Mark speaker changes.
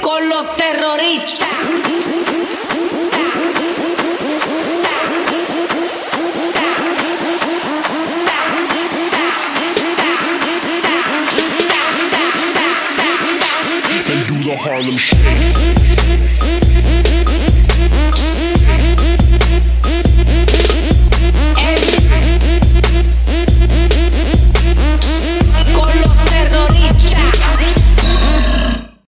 Speaker 1: con los terroristas.
Speaker 2: And do the Harlem Shake.